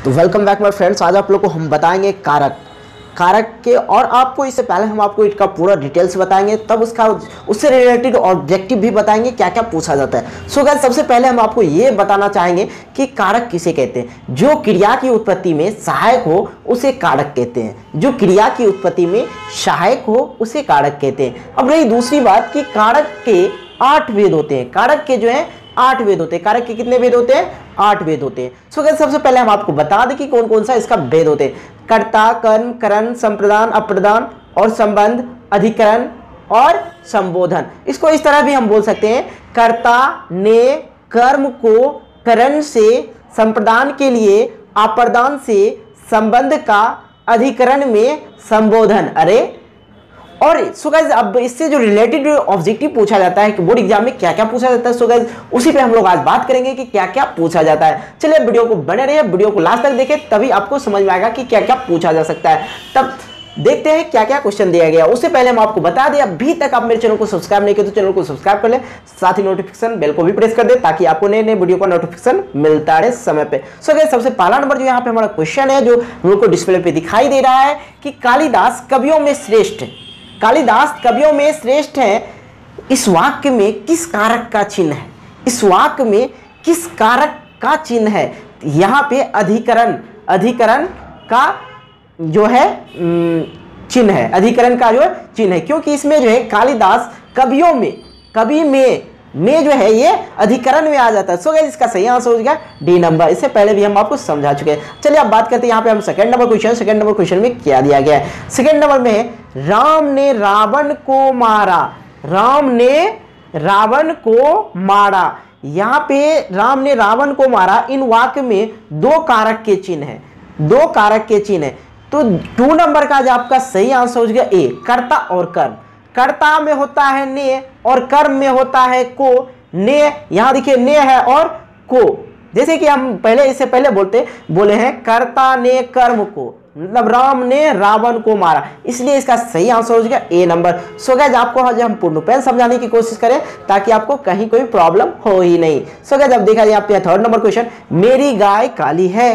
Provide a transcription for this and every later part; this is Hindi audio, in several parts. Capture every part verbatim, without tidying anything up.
तो वेलकम बैक माय फ्रेंड्स। आज आप लोग को हम बताएंगे कारक कारक के, और आपको इससे पहले हम आपको इसका पूरा डिटेल्स बताएंगे, तब उसका उससे रिलेटेड ऑब्जेक्टिव भी बताएंगे क्या क्या पूछा जाता है। सो गाइस, सबसे पहले हम आपको ये बताना चाहेंगे कि कारक किसे कहते हैं। जो क्रिया की उत्पत्ति में सहायक हो उसे कारक कहते हैं। जो क्रिया की उत्पत्ति में सहायक हो उसे कारक कहते हैं। अब रही दूसरी बात कि कारक के आठ भेद होते हैं। कारक के जो है आठ भेद होते हैं। कारक के कितने भेद होते हैं? आठ भेद होते हैं। सो गाइस, सबसे पहले हम आपको बता दें कि कौन कौन सा इसका भेद होते हैं। कर्ता, कर्म, करण, संप्रदान, अप्रदान और संबंध, अधिकरण और संबोधन। इसको इस तरह भी हम बोल सकते हैं, कर्ता ने कर्म को करण से, संप्रदान के लिए अप्रदान से, संबंध का अधिकरण में संबोधन। अरे और सो गाइस, अब इससे जो रिलेटेड ऑब्जेक्टिव पूछा जाता है कि बोर्ड एग्जाम में क्या क्या पूछा जाता है, सो गाइस उसी पे हम लोग आज बात करेंगे कि क्या क्या पूछा जाता है। चलिए वीडियो को बने रहिए, वीडियो को लास्ट तक देखें, तभी आपको समझ में आएगा कि क्या क्या पूछा जा सकता है। तब देखते हैं क्या क्या क्वेश्चन दिया गया। उससे पहले हम आपको बता दें, अभी तक आप मेरे चैनल को सब्सक्राइब नहीं किए तो चैनल को सब्सक्राइब कर ले, साथ ही नोटिफिकेशन बेल को भी प्रेस कर दे ताकि आपको नए नए वीडियो का नोटिफिकेशन मिलता रहे समय पे। सो गाइस, सबसे पहला नंबर जो यहाँ पे हमारा क्वेश्चन है, जो हम लोग को डिस्प्ले पे दिखाई दे रहा है कि कालिदास कवियों में श्रेष्ठ कालिदास कवियों में श्रेष्ठ है, इस वाक्य में किस कारक का चिन्ह है? इस वाक्य में किस कारक का चिन्ह है? यहाँ पे अधिकरण अधिकरण का जो है चिन्ह है, अधिकरण का जो है चिन्ह है, क्योंकि इसमें जो है कालिदास कवियों में, कवि में में जो है ये अधिकरण में आ जाता है। सो गाइस, इसका सही आंसर हो जाएगा डी नंबर। इससे पहले भी हम आपको समझा चुके हैं। चलिए अब बात करते हैं यहाँ पे हम second number question. Second number question में क्या दिया गया है? सेकंड नंबर में है राम ने रावण को मारा। राम ने रावण को मारा। यहाँ पे राम ने रावण को मारा, इन वाक्य में दो कारक के चिन्ह है, दो कारक के चिन्ह है। तो टू नंबर का जो आपका सही आंसर हो जाएगा ए, कर्ता और कर्म। कर्ता में होता है ने और कर्म में होता है को। ने यहां देखिए ने है और को, जैसे कि हम पहले इससे पहले बोलते बोले हैं कर्ता ने कर्म को, मतलब राम ने रावण को मारा, इसलिए इसका सही आंसर हो जाएगा ए नंबर। सो गाइस, आपको आज हम पूर्णपेन समझाने की कोशिश करें ताकि आपको कहीं कोई प्रॉब्लम हो ही नहीं। सो गाइस, अब देखा जाए आप थर्ड नंबर क्वेश्चन, मेरी गाय काली है,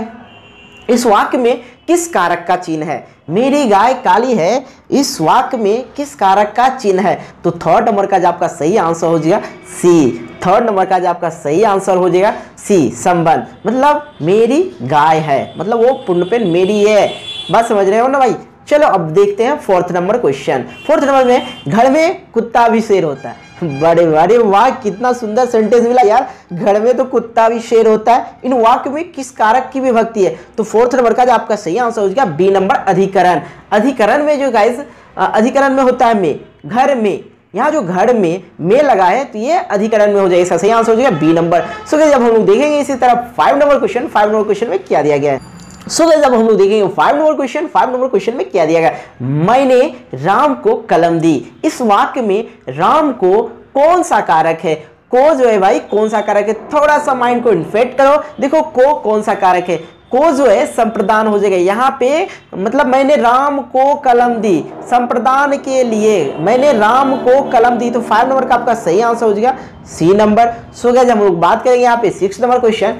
इस वाक्य में किस कारक का चिन्ह है? मेरी गाय काली है, इस वाक्य में किस कारक का चिन्ह है? तो थर्ड नंबर का जो आपका सही आंसर हो जाएगा सी। थर्ड नंबर का जो आपका सही आंसर हो जाएगा सी, संबंध। मतलब मेरी गाय है, मतलब वो पूर्णपेन मेरी है। बात समझ रहे हो ना भाई? चलो अब देखते हैं fourth number question. Fourth number में घर में कुत्ता भी शेर होता है। बड़े बड़े वाह, कितना सुंदर सेंटेंस मिला यार। घर में तो कुत्ता भी शेर होता है, इन वाक्य में किस कारक की विभक्ति है? तो फोर्थ नंबर का जो आपका सही आंसर हो जाएगा बी नंबर, अधिकरण। अधिकरण में जो गाइस अधिकरण में होता है में, घर में, यहाँ जो घर में में लगा है तो ये अधिकरण में हो जाएगा। इसका सही आंसर हो जाएगा बी नंबर। सो गाइस, जब हम लोग देखेंगे इसी तरह five number question, five number question में क्या दिया गया है? सो गाइस, अब हम लोग देखेंगे five number question. Five number question में क्या दिया गया? मैंने राम को कलम दी, इस वाक्य में राम को कौन सा कारक है? को जो है भाई कौन सा कारक है? थोड़ा सा माइंड को इन्फेक्ट करो, देखो को कौन सा कारक है? को जो है संप्रदान हो जाएगा यहाँ पे, मतलब मैंने राम को कलम दी, संप्रदान के लिए मैंने राम को कलम दी। तो फाइव नंबर का आपका सही आंसर हो जाएगा सी नंबर। सो गाइस, हम लोग बात करेंगे यहाँ पे सिक्स नंबर क्वेश्चन,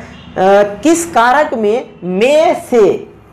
किस कारक में में से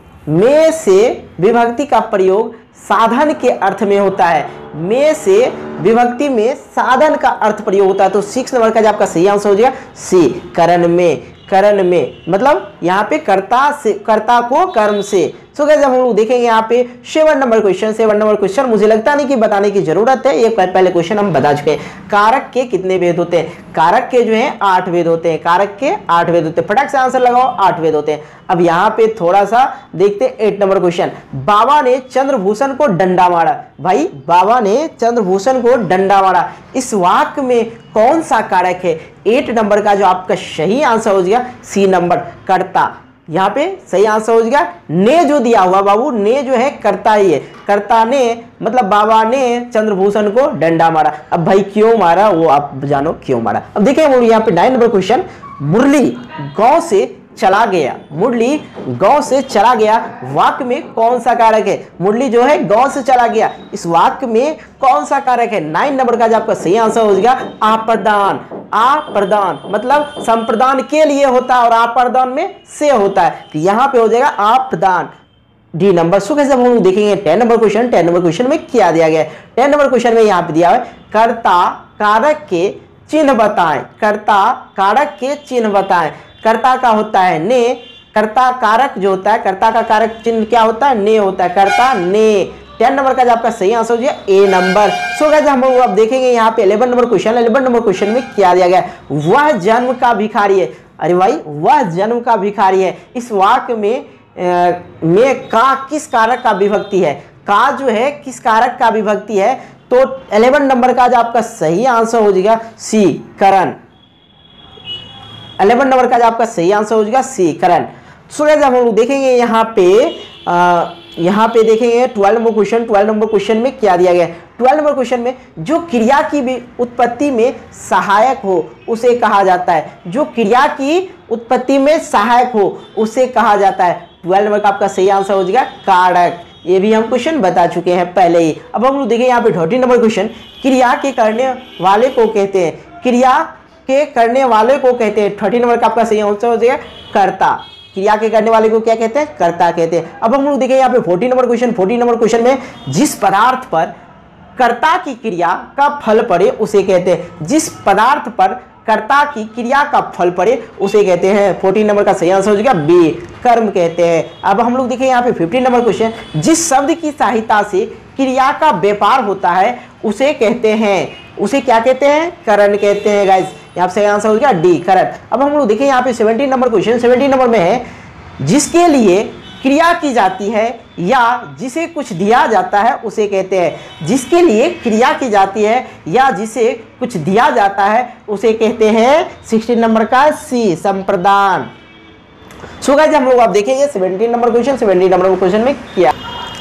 में से विभक्ति का प्रयोग साधन के अर्थ में होता है? में से विभक्ति में साधन का अर्थ प्रयोग होता है। तो सिक्स नंबर का जो आपका सही आंसर हो जाएगा सी, करण में। करण में मतलब यहाँ पे कर्ता से, कर्ता को कर्म से। सो गाइस, हम लोग देखेंगे यहाँ पे seven number question. Seven number question मुझे लगता नहीं कि बताने की जरूरत है, ये पहले क्वेश्चन हम बता चुके हैं। कारक के कितने भेद होते हैं? कारक के जो है आठ भेद होते हैं। कारक के आठ भेद होते हैं। फटाक से आंसर लगाओ, आठ भेद होते हैं। अब यहाँ पे थोड़ा सा देखते हैं एट नंबर क्वेश्चन, बाबा ने चंद्रभूषण को डंडा मारा। भाई बाबा ने चंद्रभूषण को डंडा मारा, इस वाक्य में कौन सा कारक है? एट नंबर का जो आपका सही आंसर हो जाएगा सी नंबर, कर्ता। यहाँ पे सही आंसर हो जाएगा ने, जो दिया हुआ बाबू ने जो है कर्ता ही है। कर्ता ने मतलब बाबा ने चंद्रभूषण को डंडा मारा। अब भाई क्यों मारा वो आप जानो क्यों मारा। अब देखिए यहाँ पे नाइन नंबर क्वेश्चन, मुरली गांव से चला गया, मुरली गांव से चला गया, वाक्य में कौन सा कारक है? मुरली जो है गांव से चला गया, इस वाक्य में कौन सा कारक है? नाइन नंबर का जो आपका सही आंसर हो जाएगा अप्रदान। आप्रदान, मतलब संप्रदान के लिए होता है और आप्रदान में से होता है, तो यहाँ पे हो जाएगा आप्रदान, डी नंबर। सो कैसे हम लोग देखेंगे ten number question. Ten number question में क्या दिया गया है? टेन नंबर क्वेश्चन में यहाँ पे दिया है कर्ता कारक के चिन्ह बताएं। कर्ता कारक के चिन्ह बताएं। कर्ता का होता है ने, कर्ता कारक जो होता है, कर्ता का कारक चिन्ह क्या होता है? ने होता है, कर्ता ने। टेन नंबर का जो आपका सही आंसर हो जाएगा ए नंबर। सो गाइस हम लोग अब देखेंगे यहाँ पे eleven number question. Eleven number question में क्या दिया गया है? वह जन्म का भिखारी है। अरे भाई, वह जन्म का भिखारी है, इस वाक्य में आ, में का किस कारक का विभक्ति है? का जो है किस कारक का विभक्ति है? तो इलेवन नंबर का जो आपका सही आंसर हो जाएगा सी, करण। इलेवन नंबर का जो आपका सही आंसर हो जाएगा सी, करण। सो गाइस हम लोग देखेंगे यहाँ पे आ, यहाँ पे देखेंगे twelve number question. Twelve number question में क्या दिया गया है? ट्वेल्व नंबर क्वेश्चन में जो क्रिया की भी उत्पत्ति में सहायक हो उसे कहा जाता है। जो क्रिया की उत्पत्ति में सहायक हो उसे कहा जाता है। ट्वेल्व नंबर का आपका सही आंसर हो जाएगा कारक। ये भी हम क्वेश्चन बता चुके हैं पहले ही। अब हम लोग देखें यहाँ पे थर्टीन नंबर क्वेश्चन। क्रिया के करने वाले को कहते हैं, क्रिया के करने वाले को कहते हैं। थर्टीन नंबर का आपका सही आंसर हो जाएगा कर्ता। क्रिया के करने वाले को क्या कहते हैं? कर्ता कहते हैं। अब हम लोग देखें यहाँ पे fourteen number question. Fourteen number question में जिस पदार्थ पर कर्ता की क्रिया का फल पड़े उसे कहते हैं। जिस पदार्थ पर कर्ता की क्रिया का फल पड़े उसे कहते हैं। फोर्टीन नंबर का सही आंसर हो जाएगा बी, कर्म कहते हैं। अब हम लोग देखें यहाँ पे फिफ्टीन नंबर क्वेश्चन। जिस शब्द की सहायता से क्रिया का व्यापार होता है उसे कहते हैं, उसे क्या कहते हैं? करण कहते हैं। गाइस यहाँ पे सही आंसर हो गया डी, करण। अब हम लोग देखें यहाँ पे seventeen number question. Seventeen number में है जिसके लिए क्रिया की जाती है या जिसे कुछ दिया जाता है उसे कहते हैं। जिसके लिए क्रिया की जाती है या जिसे कुछ दिया जाता है उसे कहते हैं। सिक्सटीन नंबर का सी, संप्रदान। सो गाइस हम लोग आप देखेंगे seventeen number question. Seventeen number question में क्या?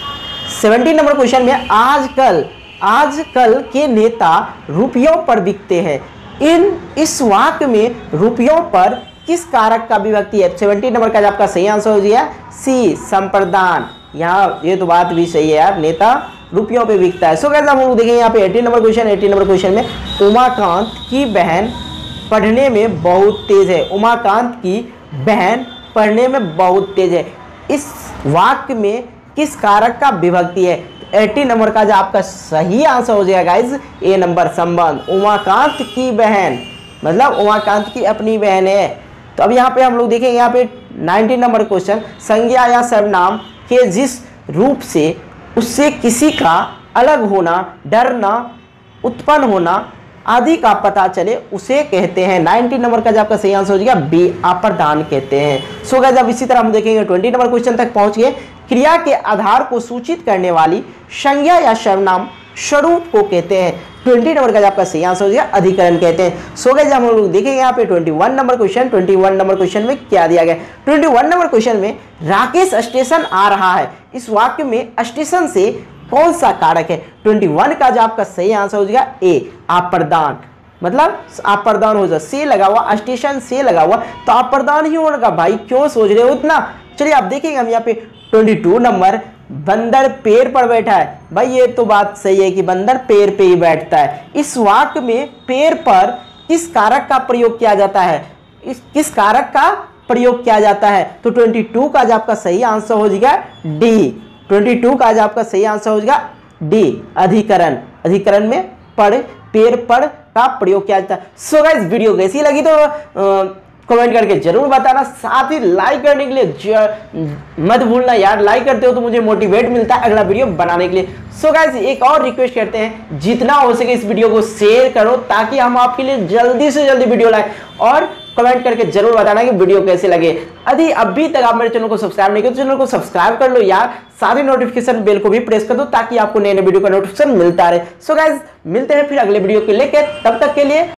सेवनटीन नंबर क्वेश्चन में आजकल आजकल के नेता रुपयों पर बिकते हैं। इन इस वाक्य में रुपयों पर किस कारक का विभक्ति है? सेवनटीन नंबर का आपका सही आंसर हो गया सी, संप्रदान। यहाँ ये तो बात भी सही है यार, नेता रुपयों पे बिकता है। सो गाइस हम लोग देखेंगे यहाँ पे eighteen number question. Eighteen number question में उमाकांत की बहन पढ़ने में बहुत तेज है। उमाकांत की बहन पढ़ने में बहुत तेज है, इस वाक्य में किस कारक का विभक्ति है? एटीन नंबर का जो आपका सही आंसर हो जाएगा गाइस ए नंबर, संबंध। उमाकांत की बहन मतलब उमाकांत की अपनी बहन है। तो अब यहाँ पे हम लोग देखेंगे यहाँ पे नाइनटीन नंबर क्वेश्चन। संज्ञा या सर्वनाम के जिस रूप से उससे किसी का अलग होना, डरना, उत्पन्न होना आदि का पता चले उसे कहते हैं। नाइनटीन नंबर का जो आपका सही आंसर हो जाएगा बी, अप्रदान कहते हैं। सो गाइस अब इसी तरह हम देखेंगे ट्वेंटी नंबर क्वेश्चन तक पहुंच गए। क्रिया के आधार को सूचित करने वाली संज्ञा या सर्वनाम स्वरूप को कहते हैं। ट्वेंटी नंबर का जो आपका सही आंसर हो जाएगा अधिकरण कहते हैं। सो गाइस हम लोग देखेंगे यहाँ पे twenty one number question. Twenty one number question में क्या दिया गया? ट्वेंटी वन नंबर क्वेश्चन में राकेश स्टेशन आ रहा है, इस वाक्य में स्टेशन से कौन सा कारक है? ट्वेंटी वन का जो आपका सही आंसर हो जाएगा ए, अप्रदान। मतलब अप्रदान हो जाए, से लगा हुआ, स्टेशन से लगा हुआ तो अप्रदान ही होगा भाई, क्यों सोच रहे हो इतना? चलिए आप देखेंगे हम यहाँ पे ट्वेंटी टू नंबर, बंदर पेड़ पर बैठा है। भाई ये तो बात सही है कि बंदर पेड़ पे ही बैठता है। इस वाक्य में पेड़ पर किस कारक का प्रयोग किया जाता है? इस किस कारक का प्रयोग किया जाता है? तो ट्वेंटी टू का जो आपका सही आंसर हो जाएगा डी। ट्वेंटी टू का जो आपका सही आंसर हो जाएगा डी, अधिकरण। अधिकरण में पर, पेड़ पर का प्रयोग किया जाता है। सो गाइस वीडियो कैसी लगी तो आ, कमेंट करके जरूर बताना। साथ ही लाइक करने के लिए मत भूलना यार, लाइक करते हो तो मुझे मोटिवेट मिलता है अगला वीडियो बनाने के लिए। सो गाइस एक और रिक्वेस्ट करते हैं, जितना हो सके इस वीडियो को शेयर करो ताकि हम आपके लिए जल्दी से जल्दी वीडियो लाए, और कमेंट करके जरूर बताना कि वीडियो कैसे लगे। यदि अभी तक आप मेरे चैनल को सब्सक्राइब नहीं किया तो चैनल को सब्सक्राइब कर लो यार, साथ ही नोटिफिकेशन बेल को भी प्रेस कर दो ताकि आपको नए नए वीडियो का नोटिफिकेशन मिलता रहे। सो गाइस मिलते हैं फिर अगले वीडियो को लेकर, तब तक के लिए